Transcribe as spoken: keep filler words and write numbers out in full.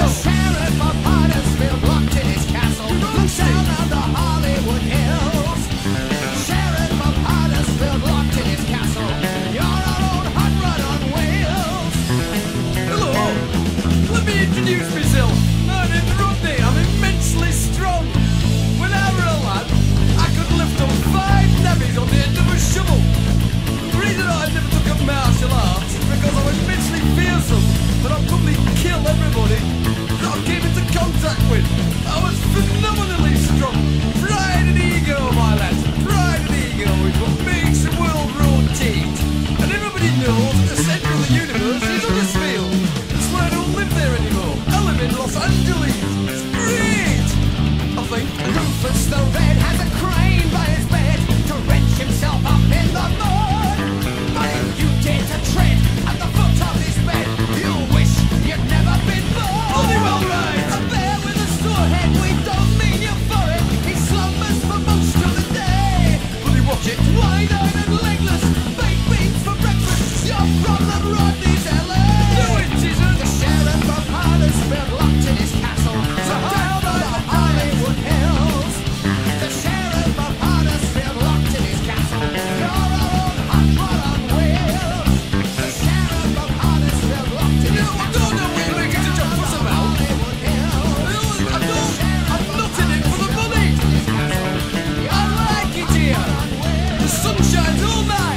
The sheriff of Huddersfield locked in his castle, looks down on the Hollywood Hills. Sheriff of Huddersfield locked in his castle, you're our own hot rod on wheels. Hello, let me introduce myself. No, interrupt me, I'm immensely strong. When I were a lad, I could lift up five nabbies on the end of a shovel. The reason I never took up martial arts is because I was immensely fearsome, but I'd probably kill everybody that I came into contact with. I was phenomenally strong. Pride and ego, my lads. Pride and ego is what makes the world rotate. And everybody knows that the centre of the universe is Huddersfield. That's why I don't live there anymore. I live in Los Angeles. It's great, I think. Rufus the Red has a crane by his bed to wrench himself up in the mud. But if you dare to tread at the foot of his bed, you wish you'd never been born. Bloody well right. A bear with a sore head, we don't mean you for it. He slumbers for most of the day. Bloody watch it. Wide-eyed and legless, baked beans for breakfast. Your problem, Rodney's L A. No, it isn't. The sheriff of Huddersfield locked in his castle, so down on the Hollywood Hills. The sheriff of Huddersfield locked in his castle, you're our own hot rod on wheels. The sheriff of Huddersfield locked in his No, castle, no, no, we're making such a fuss about. Hollywood Hills. No, I don't. I'm not in it for the money. I like it here. The sun shines all night.